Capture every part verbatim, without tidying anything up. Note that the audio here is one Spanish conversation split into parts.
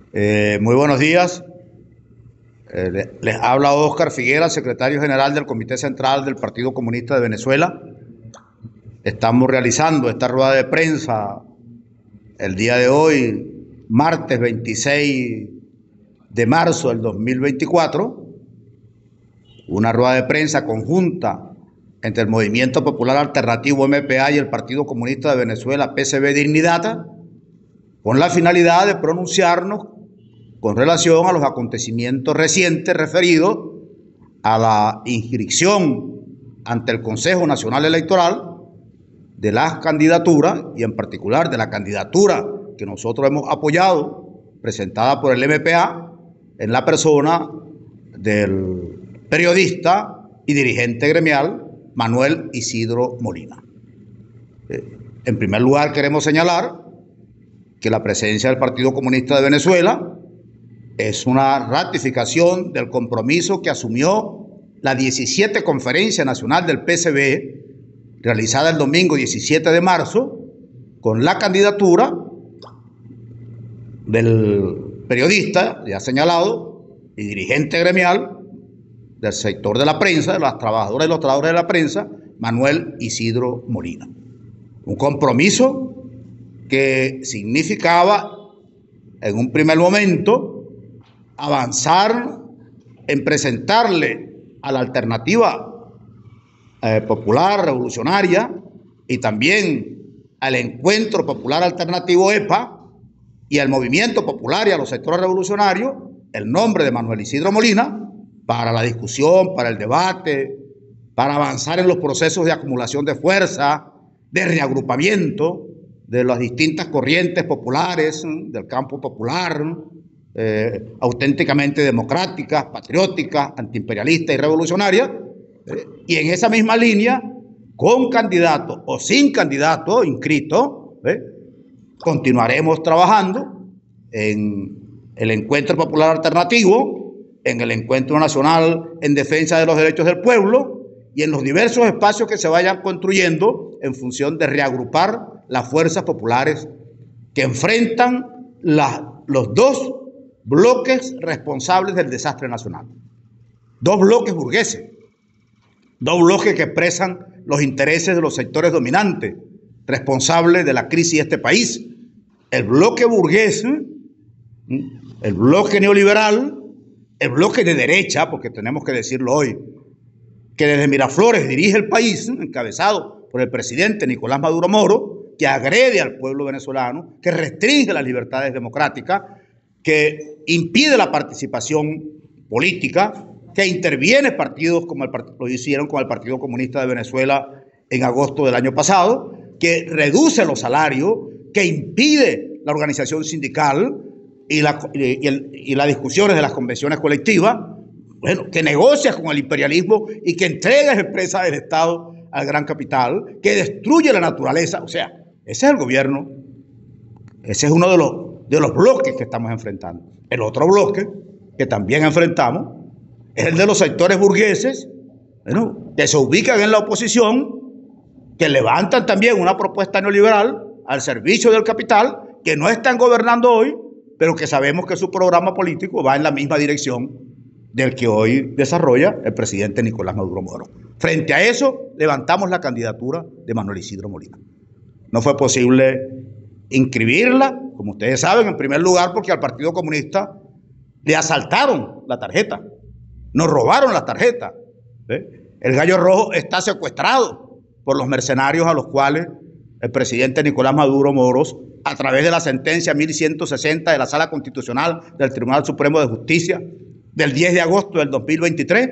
Eh, muy buenos días. Eh, le- les habla Óscar Figuera, secretario general del Comité Central del Partido Comunista de Venezuela. Estamos realizando esta rueda de prensa el día de hoy, martes veintiséis de marzo del dos mil veinticuatro, una rueda de prensa conjunta entre el Movimiento Popular Alternativo M P A y el Partido Comunista de Venezuela P C V Dignidad, con la finalidad de pronunciarnos con relación a los acontecimientos recientes referidos a la inscripción ante el Consejo Nacional Electoral de las candidaturas, y en particular de la candidatura que nosotros hemos apoyado, presentada por el M P A, en la persona del periodista y dirigente gremial Manuel Isidro Molina. En primer lugar, queremos señalar que la presencia del Partido Comunista de Venezuela es una ratificación del compromiso que asumió la diecisiete Conferencia Nacional del P C V, realizada el domingo diecisiete de marzo, con la candidatura del periodista, ya señalado, y dirigente gremial del sector de la prensa, de las trabajadoras y los trabajadores de la prensa, Manuel Isidro Molina. Un compromiso que significaba, en un primer momento, avanzar en presentarle a la alternativa eh, popular revolucionaria y también al Encuentro Popular Alternativo E P A y al Movimiento Popular y a los sectores revolucionarios el nombre de Manuel Isidro Molina para la discusión, para el debate, para avanzar en los procesos de acumulación de fuerza, de reagrupamiento de las distintas corrientes populares del campo popular, eh, auténticamente democráticas, patrióticas, antiimperialistas y revolucionarias, eh, y en esa misma línea, con candidato o sin candidato inscrito, eh, continuaremos trabajando en el Encuentro Popular Alternativo, en el Encuentro Nacional en Defensa de los Derechos del Pueblo y en los diversos espacios que se vayan construyendo en función de reagrupar las fuerzas populares que enfrentan la, los dos bloques responsables del desastre nacional. Dos bloques burgueses, dos bloques que expresan los intereses de los sectores dominantes responsables de la crisis de este país. El bloque burgués, el bloque neoliberal, el bloque de derecha, porque tenemos que decirlo hoy, que desde Miraflores dirige el país, encabezado por el presidente Nicolás Maduro Moro, que agrede al pueblo venezolano, que restringe las libertades democráticas, que impide la participación política, que interviene partidos como el, lo hicieron con el Partido Comunista de Venezuela en agosto del año pasado, que reduce los salarios, que impide la organización sindical y, la, y, el, y las discusiones de las convenciones colectivas, bueno, que negocia con el imperialismo y que entrega empresas del Estado al gran capital, que destruye la naturaleza. O sea, ese es el gobierno, ese es uno de los, de los bloques que estamos enfrentando. El otro bloque que también enfrentamos es el de los sectores burgueses, bueno, que se ubican en la oposición, que levantan también una propuesta neoliberal al servicio del capital, que no están gobernando hoy, pero que sabemos que su programa político va en la misma dirección del que hoy desarrolla el presidente Nicolás Maduro Moro. Frente a eso, levantamos la candidatura de Manuel Isidro Molina. No fue posible inscribirla, como ustedes saben, en primer lugar porque al Partido Comunista le asaltaron la tarjeta, nos robaron la tarjeta. ¿eh? El Gallo Rojo está secuestrado por los mercenarios a los cuales el presidente Nicolás Maduro Moros, a través de la sentencia mil ciento sesenta de la Sala Constitucional del Tribunal Supremo de Justicia del diez de agosto del dos mil veintitrés,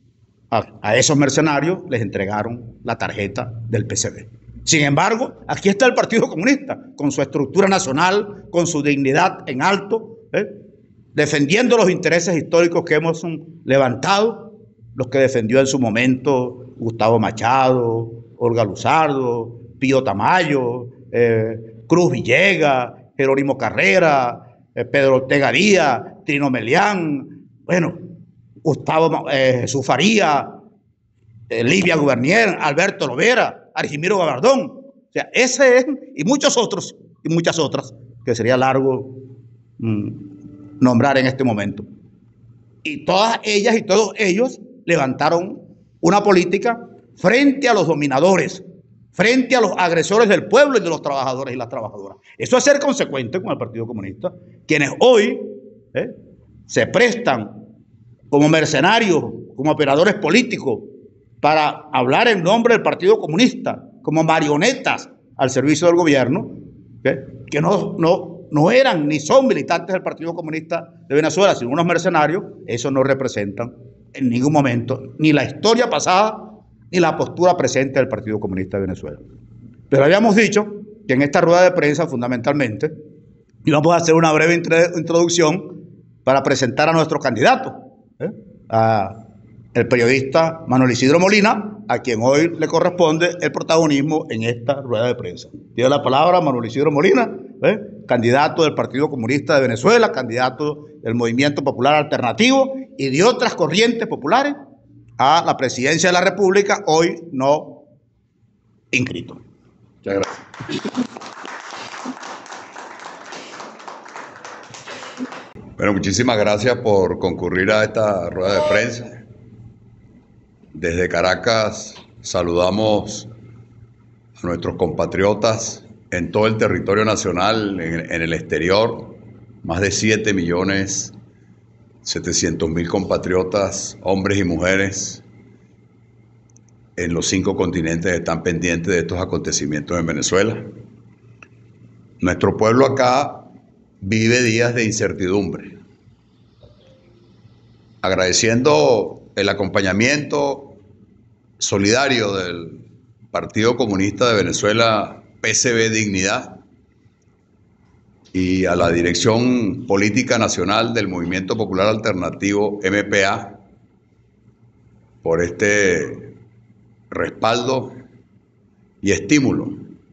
a, a esos mercenarios les entregaron la tarjeta del P C V. Sin embargo, aquí está el Partido Comunista, con su estructura nacional, con su dignidad en alto, ¿eh? defendiendo los intereses históricos que hemos levantado, los que defendió en su momento Gustavo Machado, Olga Luzardo, Pío Tamayo, eh, Cruz Villegas, Jerónimo Carrera, eh, Pedro Ortega Díaz, Trino Melián, bueno, Gustavo eh, Jesús Faría, eh, Livia Gubernier, Alberto Lovera, Argimiro Gabardón. O sea, ese es, y muchos otros, y muchas otras, que sería largo mmm, nombrar en este momento. Y todas ellas y todos ellos levantaron una política frente a los dominadores, frente a los agresores del pueblo y de los trabajadores y las trabajadoras. Eso es ser consecuente con el Partido Comunista, quienes hoy ¿eh? se prestan como mercenarios, como operadores políticos, para hablar en nombre del Partido Comunista, como marionetas al servicio del gobierno, ¿eh? que no, no, no eran ni son militantes del Partido Comunista de Venezuela, sino unos mercenarios. Eso no representan en ningún momento ni la historia pasada ni la postura presente del Partido Comunista de Venezuela. Pero habíamos dicho que en esta rueda de prensa, fundamentalmente, íbamos a hacer una breve introducción para presentar a nuestro candidato, ¿eh? a el periodista Manuel Isidro Molina, a quien hoy le corresponde el protagonismo en esta rueda de prensa. Tiene la palabra Manuel Isidro Molina, ¿eh? candidato del Partido Comunista de Venezuela, candidato del Movimiento Popular Alternativo y de otras corrientes populares a la presidencia de la República, hoy no inscrito. Muchas gracias. Bueno, muchísimas gracias por concurrir a esta rueda de prensa. Desde Caracas saludamos a nuestros compatriotas en todo el territorio nacional, en, en el exterior, más de siete millones setecientos mil compatriotas, hombres y mujeres, en los cinco continentes están pendientes de estos acontecimientos en Venezuela. Nuestro pueblo acá vive días de incertidumbre. Agradeciendo el acompañamiento solidario del Partido Comunista de Venezuela, P C V Dignidad, y a la Dirección Política Nacional del Movimiento Popular Alternativo, M P A, por este respaldo y estímulo,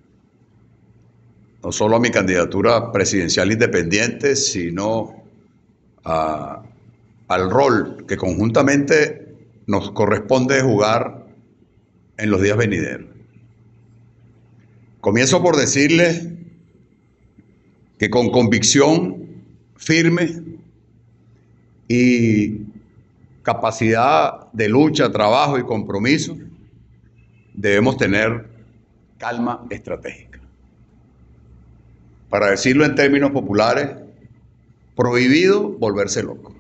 no solo a mi candidatura presidencial independiente, sino a, al rol que conjuntamente nos corresponde jugar en los días venideros. Comienzo por decirles que con convicción firme y capacidad de lucha, trabajo y compromiso, debemos tener calma estratégica. Para decirlo en términos populares, prohibido volverse loco.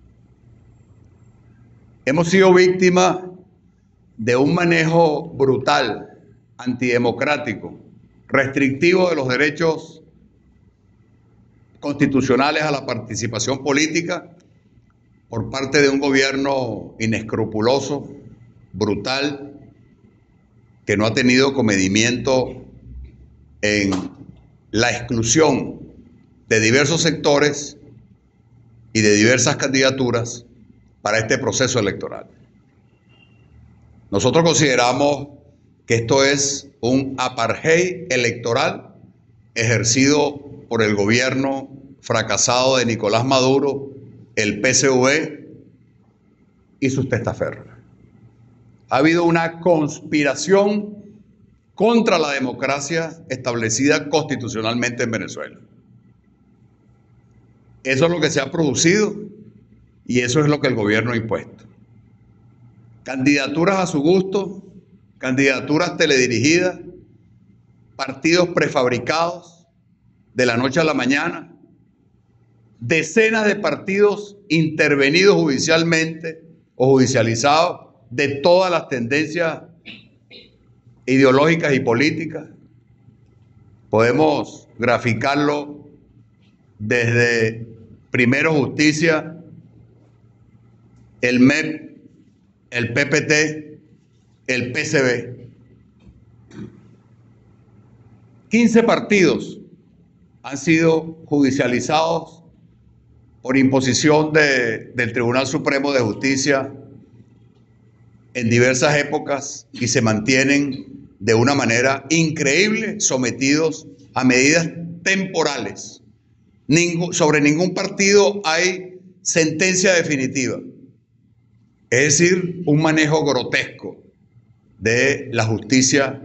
Hemos sido víctimas de un manejo brutal, antidemocrático, restrictivo de los derechos constitucionales a la participación política por parte de un gobierno inescrupuloso, brutal, que no ha tenido comedimiento en la exclusión de diversos sectores y de diversas candidaturas para este proceso electoral. Nosotros consideramos que esto es un apartheid electoral ejercido por el gobierno fracasado de Nicolás Maduro, el P S V y sus testaferros. Ha habido una conspiración contra la democracia establecida constitucionalmente en Venezuela. Eso es lo que se ha producido y eso es lo que el gobierno ha impuesto. Candidaturas a su gusto, candidaturas teledirigidas, partidos prefabricados de la noche a la mañana, decenas de partidos intervenidos judicialmente o judicializados de todas las tendencias ideológicas y políticas. Podemos graficarlo desde Primero Justicia, el M E P, el P P T, el P C V. quince partidos han sido judicializados por imposición de, del Tribunal Supremo de Justicia en diversas épocas y se mantienen de una manera increíble sometidos a medidas temporales. Ningún, sobre ningún partido hay sentencia definitiva. Es decir, un manejo grotesco de la justicia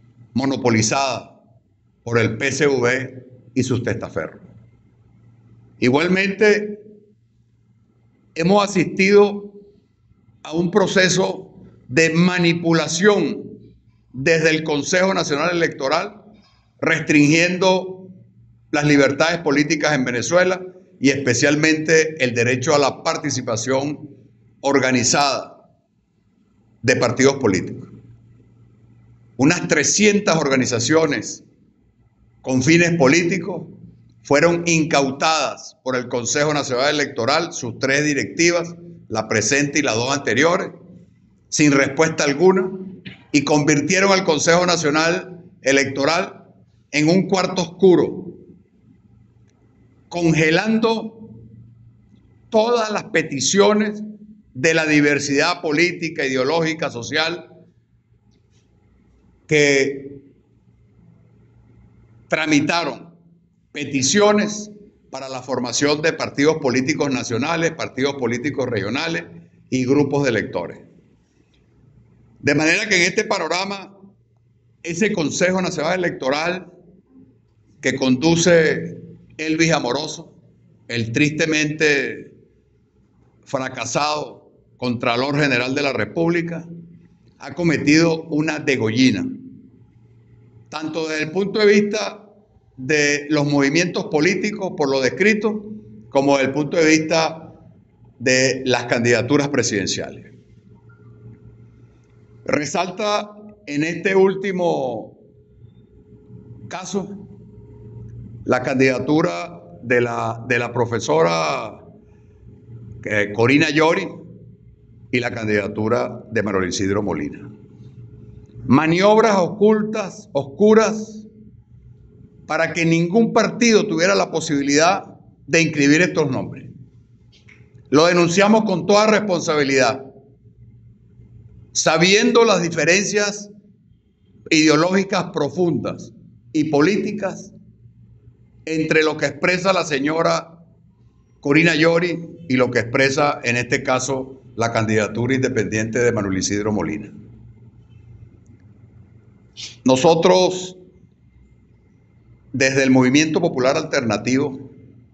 monopolizada por el P S V y sus testaferros. Igualmente, hemos asistido a un proceso de manipulación desde el Consejo Nacional Electoral, restringiendo las libertades políticas en Venezuela y especialmente el derecho a la participación organizada de partidos políticos. Unas trescientas organizaciones con fines políticos fueron incautadas por el Consejo Nacional Electoral, sus tres directivas, la presente y las dos anteriores, sin respuesta alguna, y convirtieron al Consejo Nacional Electoral en un cuarto oscuro, congelando todas las peticiones de la diversidad política, ideológica, social, que tramitaron peticiones para la formación de partidos políticos nacionales, partidos políticos regionales y grupos de electores. De manera que en este panorama, ese Consejo Nacional Electoral que conduce Elvis Amoroso, el tristemente fracasado Contralor General de la República, ha cometido una degollina, tanto desde el punto de vista de los movimientos políticos por lo descrito, como desde el punto de vista de las candidaturas presidenciales. Resalta en este último caso la candidatura de la, de la profesora eh, Corina Llori y la candidatura de Manuel Isidro Molina. Maniobras ocultas, oscuras, para que ningún partido tuviera la posibilidad de inscribir estos nombres. Lo denunciamos con toda responsabilidad, sabiendo las diferencias ideológicas profundas y políticas entre lo que expresa la señora Corina Llori y lo que expresa en este caso la candidatura independiente de Manuel Isidro Molina. Nosotros, desde el Movimiento Popular Alternativo,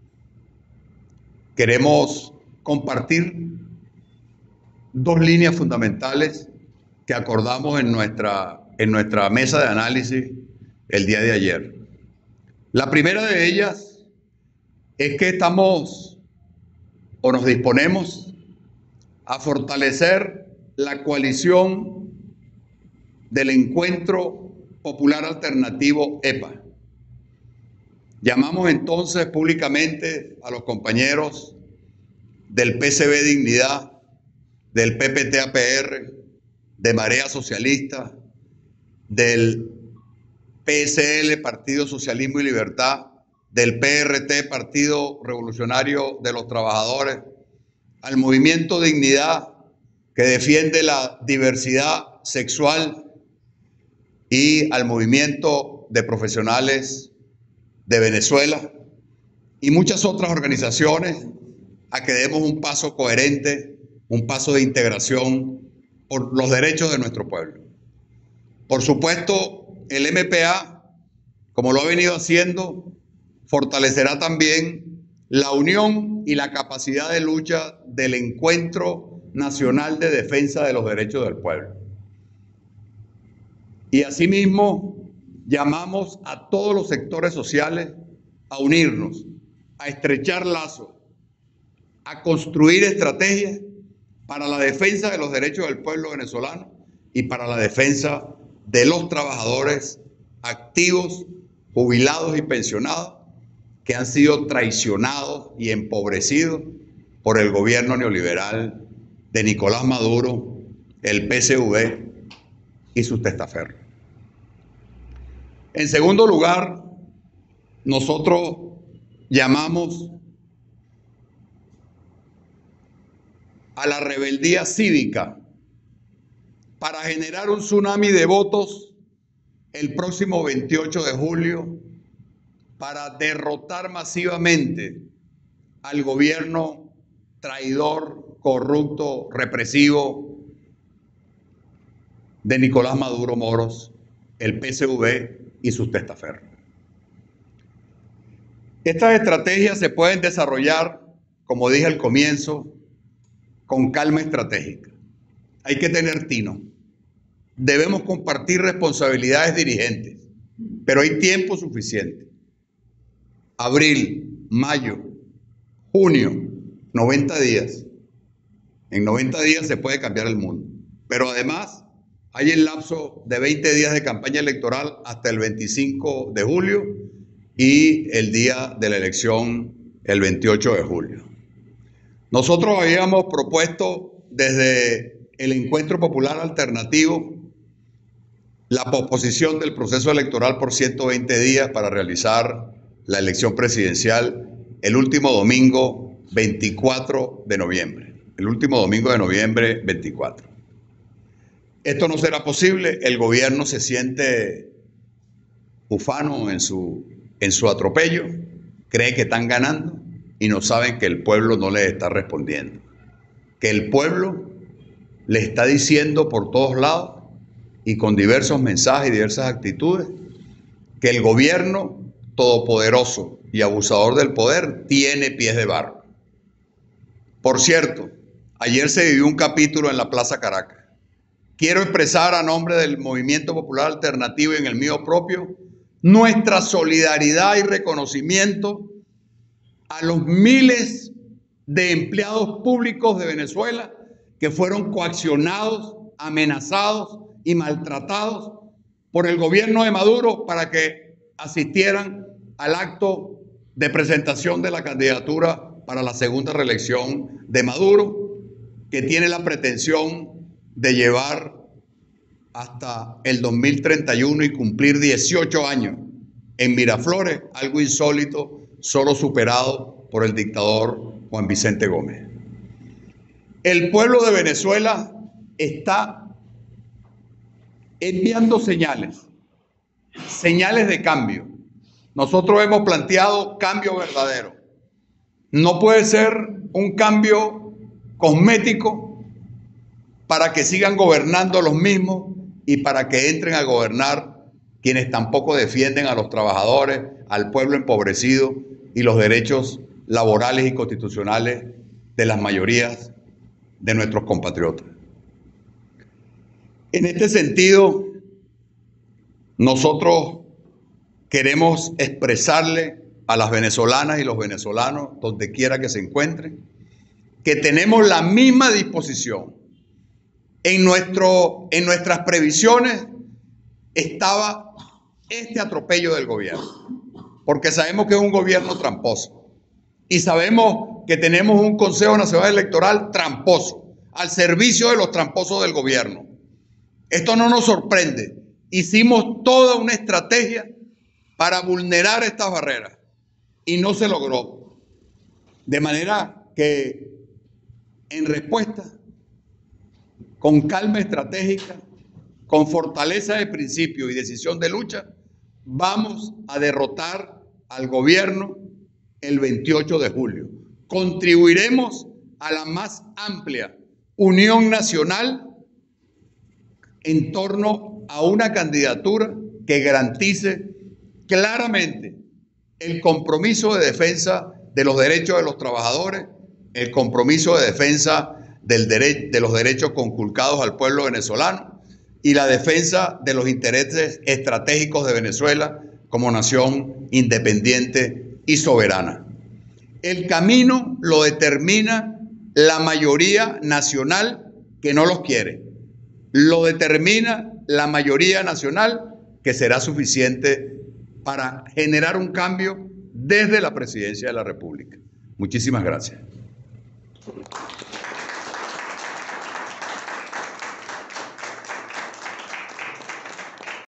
queremos compartir dos líneas fundamentales que acordamos en nuestra, en nuestra mesa de análisis el día de ayer. La primera de ellas es que estamos o nos disponemos a fortalecer la coalición del Encuentro Popular Alternativo E P A. Llamamos entonces públicamente a los compañeros del P S B Dignidad, del P P T A P R, de Marea Socialista, del P S L, Partido Socialismo y Libertad, del P R T, Partido Revolucionario de los Trabajadores, al Movimiento Dignidad, que defiende la diversidad sexual, y al Movimiento de Profesionales de Venezuela, y muchas otras organizaciones, a que demos un paso coherente, un paso de integración por los derechos de nuestro pueblo. Por supuesto, el M P A, como lo ha venido haciendo, fortalecerá también la unión y la capacidad de lucha del Encuentro Nacional de Defensa de los Derechos del Pueblo. Y asimismo, llamamos a todos los sectores sociales a unirnos, a estrechar lazos, a construir estrategias para la defensa de los derechos del pueblo venezolano y para la defensa de los trabajadores activos, jubilados y pensionados que han sido traicionados y empobrecidos por el gobierno neoliberal de Nicolás Maduro, el P S V y sus testaferros. En segundo lugar, nosotros llamamos a la rebeldía cívica para generar un tsunami de votos el próximo veintiocho de julio para derrotar masivamente al gobierno traidor, corrupto, represivo de Nicolás Maduro Moros, el P S V y sus testaferros. Estas estrategias se pueden desarrollar, como dije al comienzo, con calma estratégica. Hay que tener tino. Debemos compartir responsabilidades dirigentes, pero hay tiempo suficiente. Abril, mayo, junio, noventa días. En noventa días se puede cambiar el mundo. Pero además hay el lapso de veinte días de campaña electoral hasta el veinticinco de julio y el día de la elección el veintiocho de julio. Nosotros habíamos propuesto desde el Encuentro Popular Alternativo la posposición del proceso electoral por ciento veinte días para realizar la elección presidencial el último domingo veinticuatro de noviembre. El último domingo de noviembre veinticuatro. Esto no será posible. El gobierno se siente ufano en su, en su atropello, cree que están ganando y no saben que el pueblo no les está respondiendo. Que el pueblo le está diciendo por todos lados y con diversos mensajes y diversas actitudes que el gobierno todopoderoso y abusador del poder tiene pies de barro. Por cierto, ayer se vivió un capítulo en la Plaza Caracas. Quiero expresar a nombre del Movimiento Popular Alternativo y en el mío propio nuestra solidaridad y reconocimiento a los miles de empleados públicos de Venezuela que fueron coaccionados, amenazados y maltratados por el gobierno de Maduro para que asistieran al acto de presentación de la candidatura para la segunda reelección de Maduro, que tiene la pretensión de llevar hasta el dos mil treinta y uno y cumplir dieciocho años en Miraflores, algo insólito, solo superado por el dictador Juan Vicente Gómez. El pueblo de Venezuela está enviando señales, señales de cambio. Nosotros hemos planteado cambio verdadero. No puede ser un cambio cosmético para que sigan gobernando los mismos y para que entren a gobernar quienes tampoco defienden a los trabajadores, al pueblo empobrecido y los derechos laborales y constitucionales de las mayorías de nuestros compatriotas. En este sentido, nosotros queremos expresarle a las venezolanas y los venezolanos, donde quiera que se encuentren, que tenemos la misma disposición. En, nuestro, en nuestras previsiones estaba este atropello del gobierno, porque sabemos que es un gobierno tramposo y sabemos que tenemos un Consejo Nacional Electoral tramposo, al servicio de los tramposos del gobierno. Esto no nos sorprende. Hicimos toda una estrategia para vulnerar estas barreras y no se logró. De manera que, en respuesta, con calma estratégica, con fortaleza de principio y decisión de lucha, vamos a derrotar al gobierno el veintiocho de julio. Contribuiremos a la más amplia unión nacional en torno a una candidatura que garantice claramente el compromiso de defensa de los derechos de los trabajadores, el compromiso de defensa del dere- de los derechos conculcados al pueblo venezolano y la defensa de los intereses estratégicos de Venezuela como nación independiente y soberana. El camino lo determina la mayoría nacional que no los quiere. Lo determina la mayoría nacional que será suficiente para generar un cambio desde la Presidencia de la República. Muchísimas gracias.